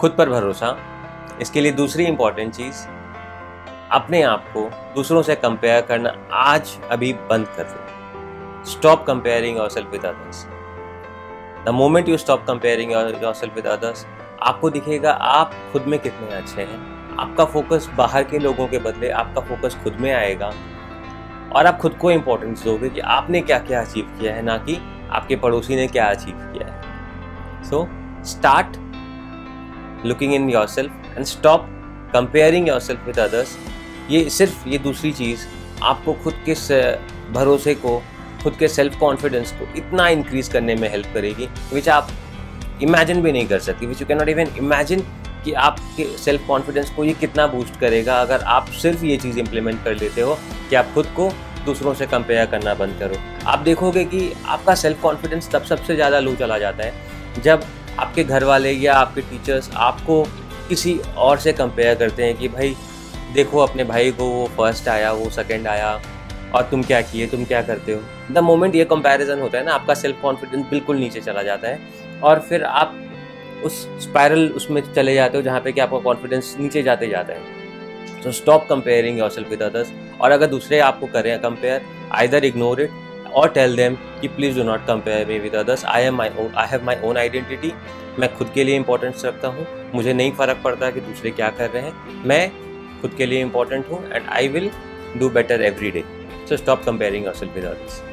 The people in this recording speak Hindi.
खुद पर भरोसा, इसके लिए दूसरी इंपॉर्टेंट चीज़, अपने आप को दूसरों से कंपेयर करना आज अभी बंद कर दो। Stop comparing yourself with others. The moment you stop comparing yourself with others, आपको दिखेगा आप खुद में कितने अच्छे हैं। आपका फोकस बाहर के लोगों के बदले आपका फोकस खुद में आएगा और आप खुद को इम्पोर्टेंस दोगे कि आपने क्या क्या अचीव किया है, ना कि आपके पड़ोसी ने क्या अचीव किया है। So start looking in yourself and stop comparing yourself with others. ये दूसरी चीज़ आपको खुद के भरोसे को, खुद के सेल्फ कॉन्फिडेंस को इतना इंक्रीज करने में हेल्प करेगी विच आप इमेजिन भी नहीं कर सकती, which you can not even imagine कि आपके सेल्फ कॉन्फिडेंस को ये कितना बूस्ट करेगा अगर आप सिर्फ ये चीज़ इम्प्लीमेंट कर लेते हो कि आप खुद को दूसरों से कंपेयर करना बंद करो। आप देखोगे कि आपका सेल्फ कॉन्फिडेंस तब सबसे ज़्यादा लो चला जाता है जब आपके घर वाले या आपके टीचर्स आपको किसी और से कंपेयर करते हैं कि भाई देखो अपने भाई को, वो फर्स्ट आया, वो सेकंड आया और तुम क्या किए, तुम क्या करते हो। द मोमेंट ये कंपैरिजन होता है ना, आपका सेल्फ कॉन्फिडेंस बिल्कुल नीचे चला जाता है और फिर आप उस स्पायरल उसमें चले जाते हो जहाँ पे कि आपका कॉन्फिडेंस नीचे जाते जाता है। So stop comparing yourself with others. और अगर दूसरे आपको करें कंपेयर, आइदर इग्नोर इट और टेल देम कि please do not compare me with others. I have my own identity. मैं खुद के लिए इंपॉर्टेंस रखता हूँ, मुझे नहीं फ़र्क पड़ता कि दूसरे क्या कर रहे हैं, मैं खुद के लिए इंपॉर्टेंट हूँ and I will do better every day. So stop comparing yourself with others.